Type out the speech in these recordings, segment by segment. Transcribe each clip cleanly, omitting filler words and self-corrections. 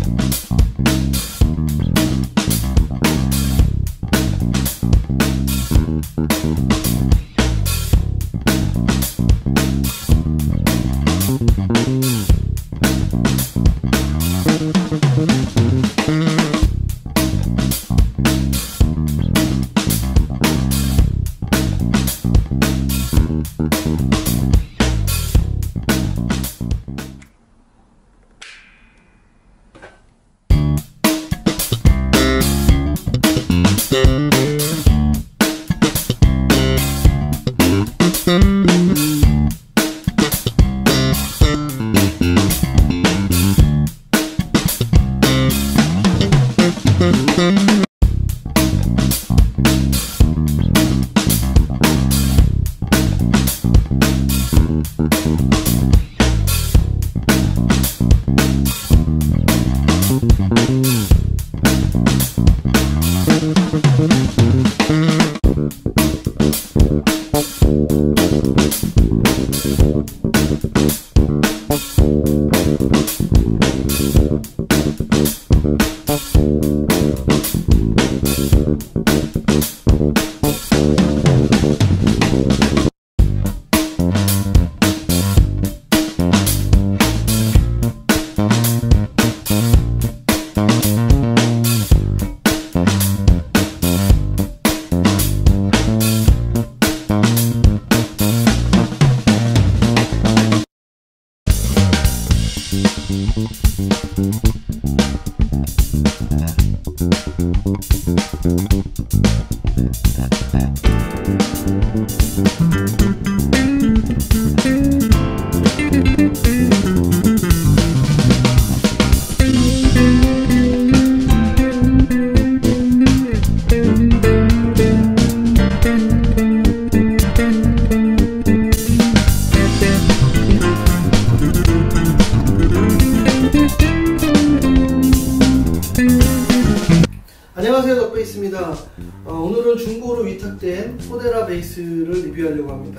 안녕하세요, 덕베이스입니다. 오늘은 중고로 위탁된 포데라 베이스를 리뷰하려고 합니다.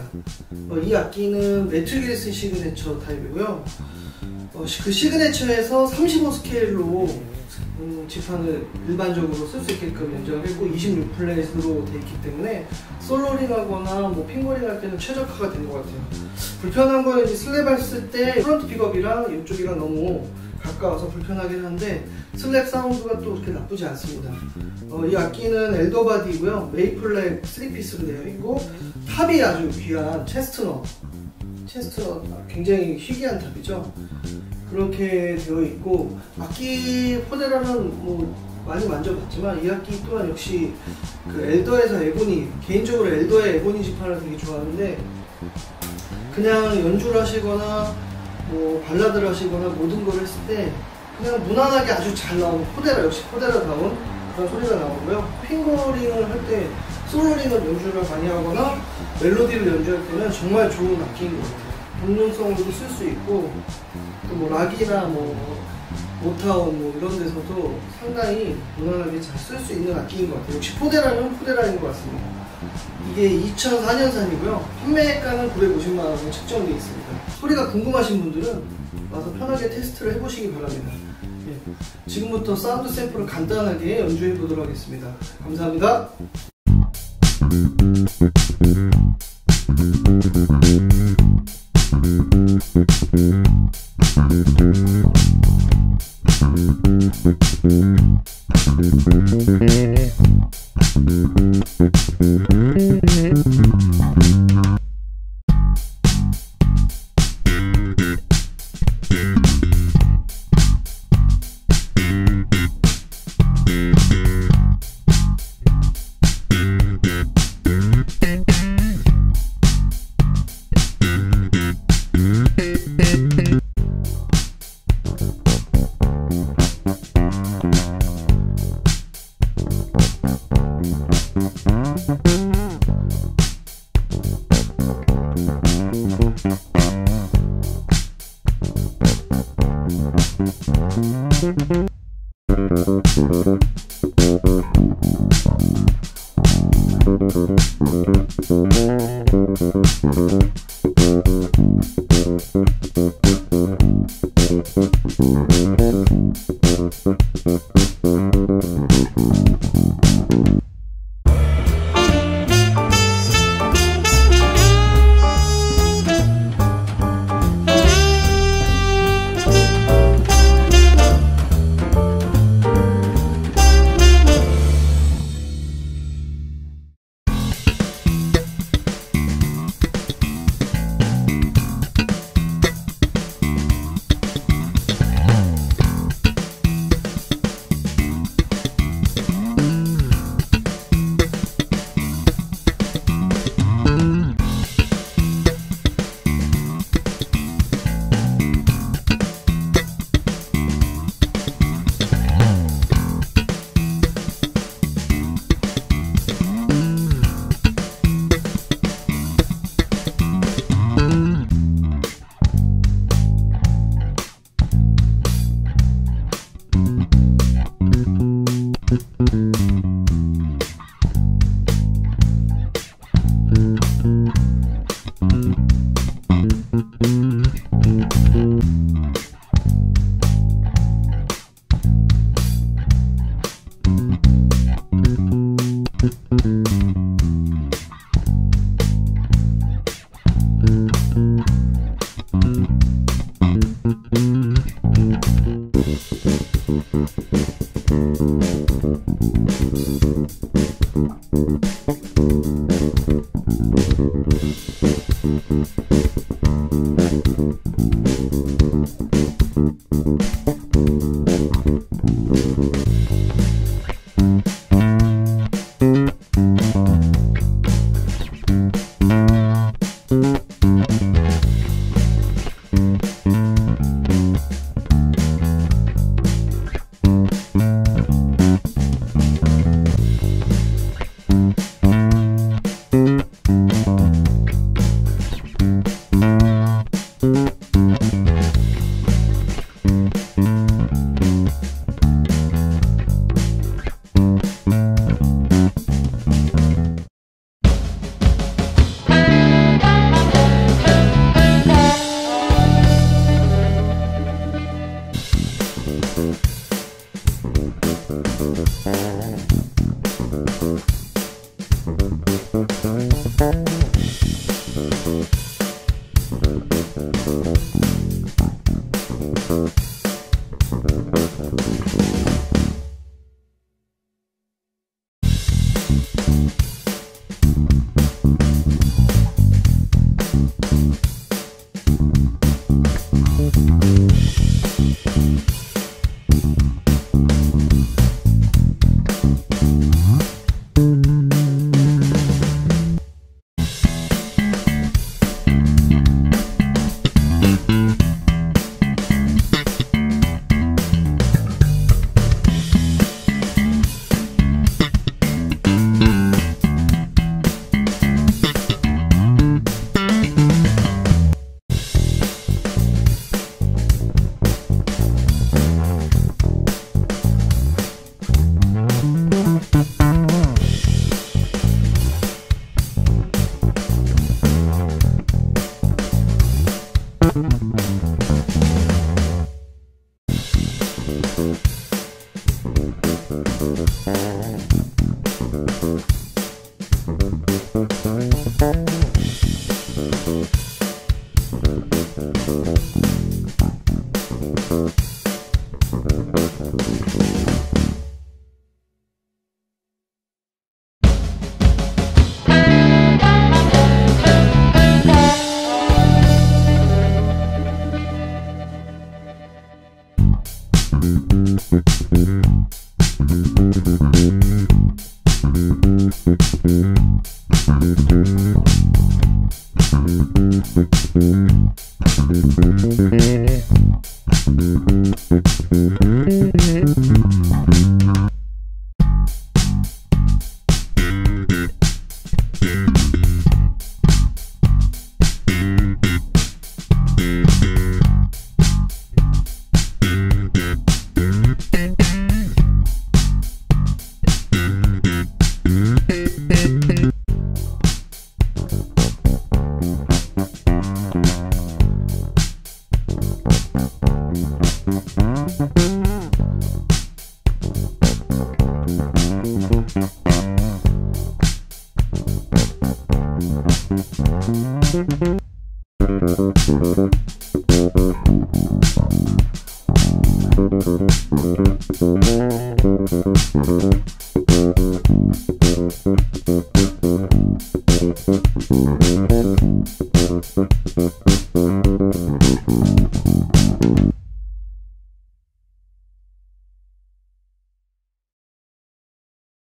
이 악기는 메틀 기리슨 시그네처 타입이고요. 그 시그네처에서 35 스케일로 지판을 일반적으로 쓸 수 있게끔 연장을 했고 26플랫으로 되어 있기 때문에 솔로링 하거나 뭐 핑거링 할 때는 최적화가 된 것 같아요. 불편한 거는 이제 슬랩 했을 때 프론트 픽업이랑 이쪽이랑 너무 가까워서 불편하긴 한데 슬랩 사운드가 또 그렇게 나쁘지 않습니다. 이 악기는 엘더바디고요. 메이플렉 3피스로 되어 있고 탑이 아주 귀한 체스트넛 굉장히 희귀한 탑이죠. 그렇게 되어 있고 악기 포데라는 뭐 많이 만져봤지만 이 악기 또한 역시 그 엘더에서 에보니, 개인적으로 엘더의 에보니 지판을 되게 좋아하는데 그냥 연주를 하시거나 뭐 발라드를 하시거나 모든 걸 했을 때 그냥 무난하게 아주 잘 나오는 포데라, 역시 포데라다운 그런 소리가 나오고요. 핑거링을 할 때 솔로링을 연주를 많이 하거나 멜로디를 연주할 때는 정말 좋은 악기인 것 같아요. 동용성으로도 쓸 수 있고 또 뭐 락이나 뭐 모타운 뭐 이런 데서도 상당히 무난하게 잘 쓸 수 있는 악기인 것 같아요. 역시 포데라는 포데라인 것 같습니다. 이게 2004년산이고요. 판매가는 950만원으로 책정되어 있습니다. 소리가 궁금하신 분들은 와서 편하게 테스트를 해보시기 바랍니다. 지금부터 사운드 샘플을 간단하게 연주해 보도록 하겠습니다. 감사합니다.